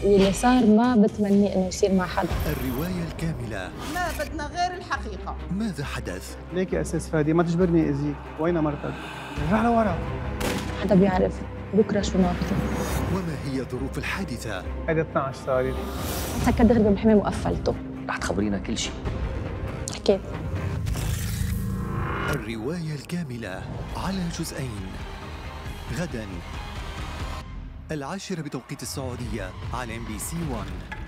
واللي صار ما بتمني إنه يصير مع حدا. الرواية الكاملة. ما بدنا غير الحقيقة. ماذا حدث؟ ليك يا أساس فادي، ما تجبرني أذيك. وين مرتك؟ رجع لورا. حدا بيعرف بكرة شو ناطره. وما هي ظروف الحادثة؟ هيدي 12 صارت. سكت دغري بالحمام وقفلته. رح تخبرينا كل شيء. حكيت. الرواية الكاملة على جزئين غدا 10:00 بتوقيت السعودية على MBC 1.